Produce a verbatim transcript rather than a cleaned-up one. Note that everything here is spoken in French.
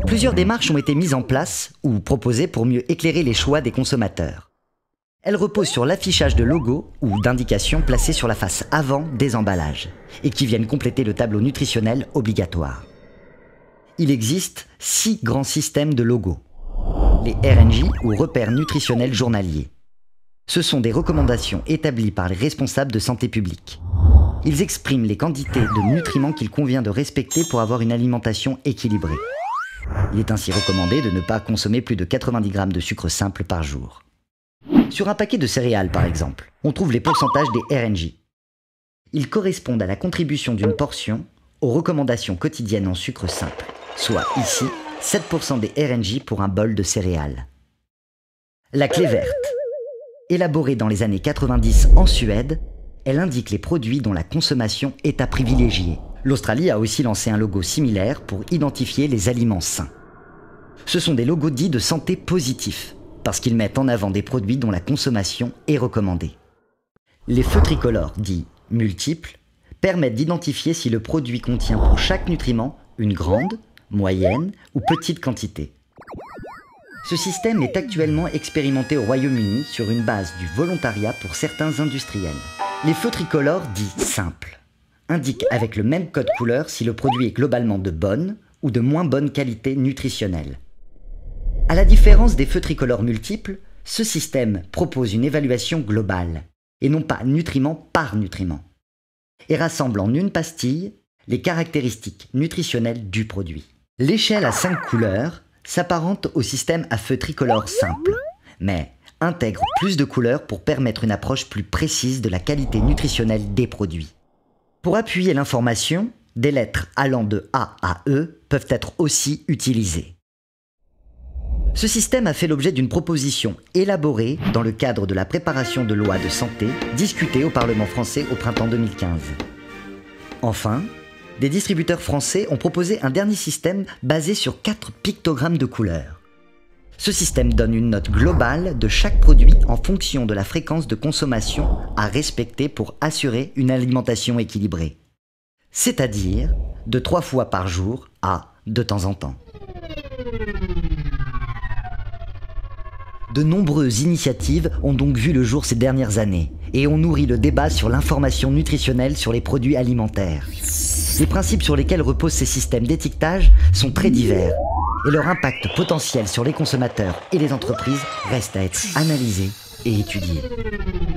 Plusieurs démarches ont été mises en place ou proposées pour mieux éclairer les choix des consommateurs. Elles reposent sur l'affichage de logos ou d'indications placés sur la face avant des emballages et qui viennent compléter le tableau nutritionnel obligatoire. Il existe six grands systèmes de logos. Les R N J ou repères nutritionnels journaliers. Ce sont des recommandations établies par les responsables de santé publique. Ils expriment les quantités de nutriments qu'il convient de respecter pour avoir une alimentation équilibrée. Il est ainsi recommandé de ne pas consommer plus de quatre-vingt-dix grammes de sucre simple par jour. Sur un paquet de céréales, par exemple, on trouve les pourcentages des R N J. Ils correspondent à la contribution d'une portion aux recommandations quotidiennes en sucre simple, soit ici sept pour cent des R N J pour un bol de céréales. La clé verte. Élaborée dans les années quatre-vingt-dix en Suède, elle indique les produits dont la consommation est à privilégier. L'Australie a aussi lancé un logo similaire pour identifier les aliments sains. Ce sont des logos dits de santé positifs, parce qu'ils mettent en avant des produits dont la consommation est recommandée. Les feux tricolores, dits multiples, permettent d'identifier si le produit contient pour chaque nutriment une grande, moyenne ou petite quantité. Ce système est actuellement expérimenté au Royaume-Uni sur une base du volontariat pour certains industriels. Les feux tricolores, dits simples, indiquent avec le même code couleur si le produit est globalement de bonne ou de moins bonne qualité nutritionnelle. À la différence des feux tricolores multiples, ce système propose une évaluation globale, et non pas nutriment par nutriment, et rassemble en une pastille les caractéristiques nutritionnelles du produit. L'échelle à cinq couleurs s'apparente au système à feu tricolore simple, mais intègre plus de couleurs pour permettre une approche plus précise de la qualité nutritionnelle des produits. Pour appuyer l'information, des lettres allant de A à E peuvent être aussi utilisées. Ce système a fait l'objet d'une proposition élaborée dans le cadre de la préparation de lois de santé discutée au Parlement français au printemps deux mille quinze. Enfin, des distributeurs français ont proposé un dernier système basé sur quatre pictogrammes de couleurs. Ce système donne une note globale de chaque produit en fonction de la fréquence de consommation à respecter pour assurer une alimentation équilibrée. C'est-à-dire de trois fois par jour à de temps en temps. De nombreuses initiatives ont donc vu le jour ces dernières années et ont nourri le débat sur l'information nutritionnelle sur les produits alimentaires. Les principes sur lesquels reposent ces systèmes d'étiquetage sont très divers et leur impact potentiel sur les consommateurs et les entreprises reste à être analysé et étudié.